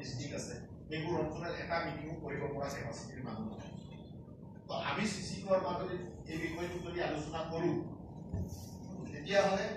district আছে এইবোৰ অঞ্চলত এটা মিটিঙো কৰিব পৰা কেপাচিটিৰ মানুহ নাই তো আমি চিচি কোৱাৰ মাজতে এই বিষয়টো যদি আলোচনা কৰোঁ তেতিয়াহ'লে